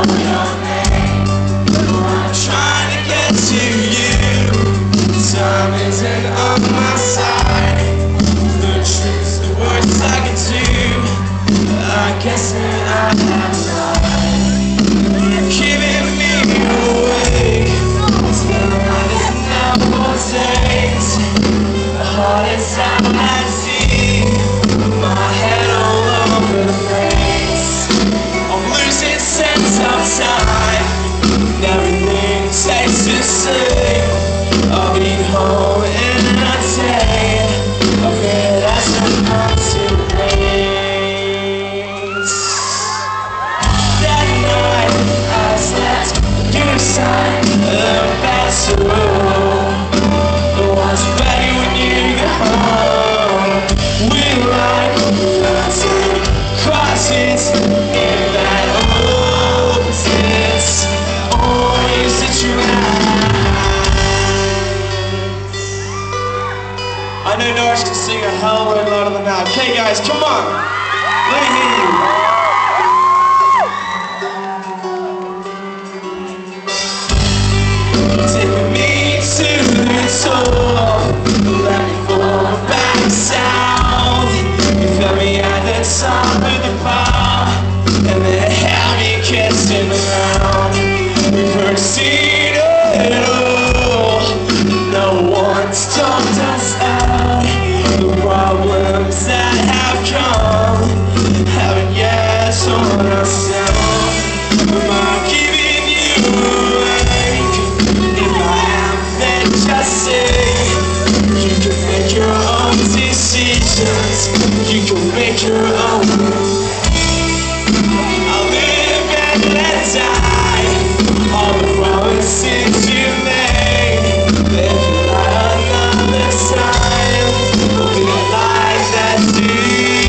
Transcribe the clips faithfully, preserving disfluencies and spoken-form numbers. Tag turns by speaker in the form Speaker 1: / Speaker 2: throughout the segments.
Speaker 1: your name. I'm trying to get to you. Time isn't on my side. The truth's the worst I can do. I guess that I have lied. You're keeping me awake. It's been like this now for days. The hardest I had seen. My head all over the place. I'm losing sense of time. Everything tastes the same. I'll be home in a day. Okay, that's not too late. That night I slept you inside the bathroom. The ones ready when you get home. We like thirteen crosses in that opposites. Always that you have. I know Norris can sing a hell of a lot louder than that. Okay guys, come on. Let me hear you. Take me to the top. Let me fall back south. You felt me at the top of the bar, and then had me kissing around. We've heard seen it all. No one's talked us out. The problems that have come haven't yet torn us down. Am I keeping you awake? If I am, then just say you can make your own decisions. You can make your own. I'll live and let die. All the promises you made. If you lie another time, will be a lie that's due.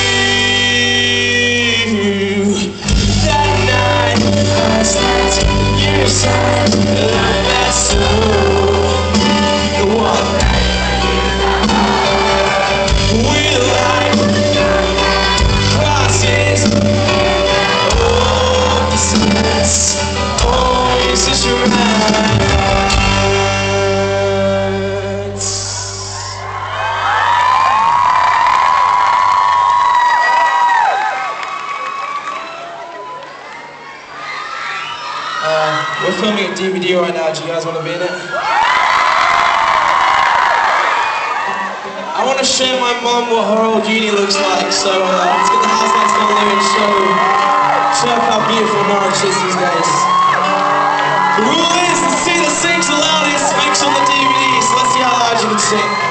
Speaker 1: That night I slept your side the vessel. The one we like crosses. Oh, this always is your hand. Uh, we're filming a D V D right now. Do you guys want to be in it? I want to show my mom what her old uni looks like, so uh, let's get the house lights down there and show, show how beautiful Norwich is these days. The rule is to see the sings the loudest makes on the D V D, so let's see how loud you can sing.